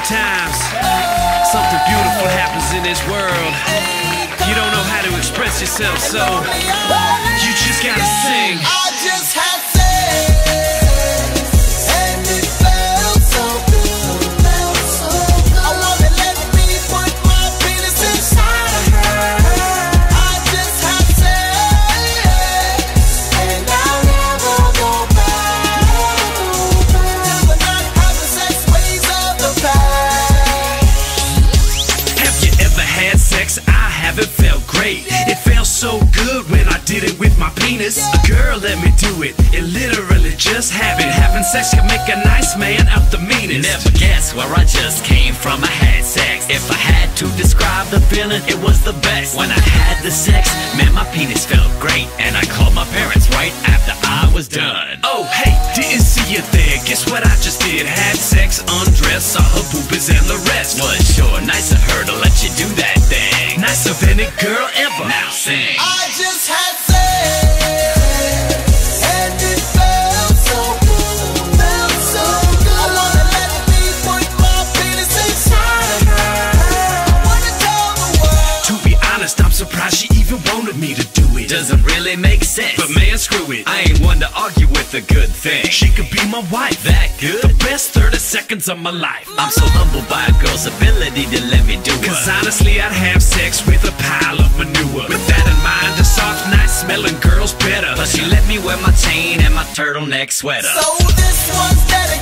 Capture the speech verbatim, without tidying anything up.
Sometimes something beautiful happens in this world. You don't know how to express yourself, so you just gotta sing. I just had sex, and it felt so good, felt so good. I wanna let me put my penis inside of her. I just had sex, and I'll never go back. Never not having sex, ways of the past. Have you ever had sex? I haven't felt great. It felt so good when I did it with my penis. A girl let me do it, it literally just happened. Having sex can make a nice man out the meanest. Never guess where I just came from. I had sex. If I had to describe the feeling, it was the best. When I had the sex, man, my penis felt great. And I called my parents right after I was done. Oh, hey, didn't see you there. Guess what I just did? Had sex, undressed, saw her boobies and the rest. Was sure nice of her to let you do that thing. Nice of any girl ever. Now sing. I just had sex, and it felt so good, felt so good. I wanna let me put my penis inside of her. I wanna tell the world. To be honest, I'm surprised she even wanted me to do it. Doesn't really make sense. But man, screw it. I ain't one to argue with a good thing. She could be my wife. That good? The best thirty seconds of my life. I'm so humbled by a girl's ability to let me do it. Cause honestly, I'd have sex with a pile of manure. With that in mind, a soft, nice smelling girl's better. Plus she let me wear my chain and my turtleneck sweater. So this one's dedicated